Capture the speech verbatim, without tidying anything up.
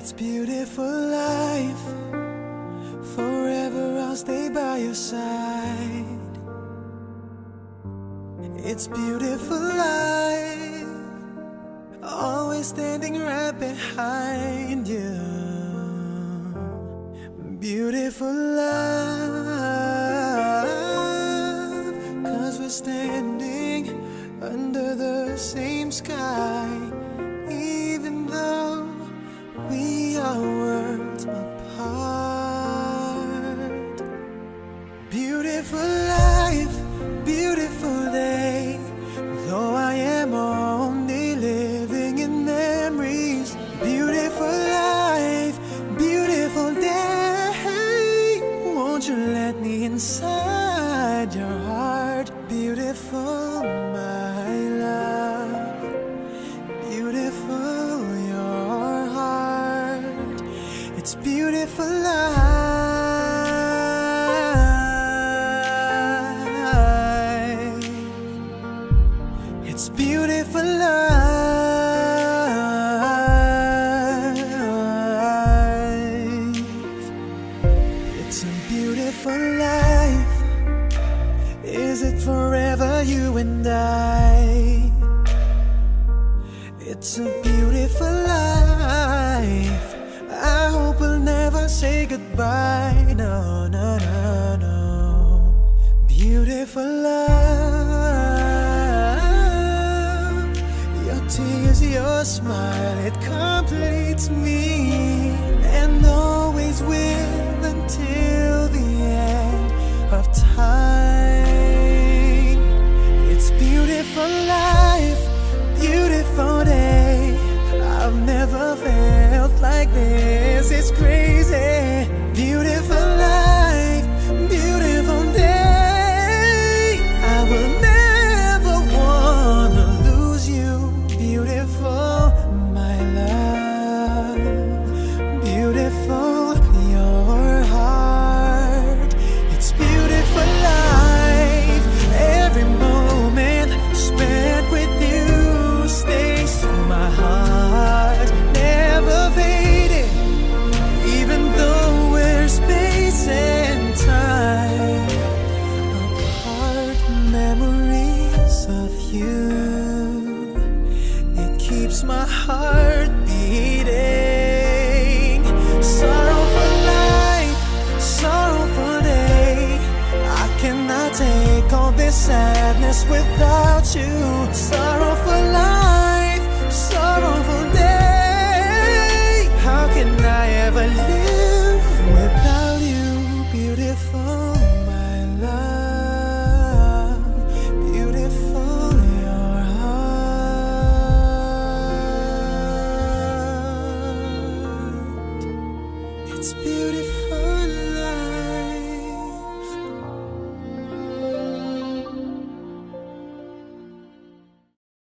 It's beautiful life. Forever I'll stay by your side. It's beautiful life. Always standing right behind you. Beautiful love, 'cause we're standing under the same sky, even though we are worlds apart. Beautiful life, beautiful day, though I am only living in memories. Beautiful life, beautiful day, won't you let me inside your heart? Beautiful, my love, beautiful your heart. It's beautiful life. It's beautiful life. It's a beautiful life. Is it forever, you and I? It's a beautiful life. I hope we'll never say goodbye. No, no, no, no. Beautiful love. Your tears, your smile, it completes me, and always will until the end of time. It's beautiful life, beautiful day. I've never felt like this. It's crazy. Beautiful life, beautiful day. I will never wanna lose you. Beautiful, my love. Beautiful, your heart. It's beautiful life. Every moment spent with you stays in my heart, never fading, even though we're space and time apart. Memories of you, it keeps my heart beating. Sorrowful life, sorrowful day, I cannot take all this sadness without you. Sorrowful life, sorrowful day, how can I ever live without you? Beautiful, my love, beautiful your heart. It's beautiful.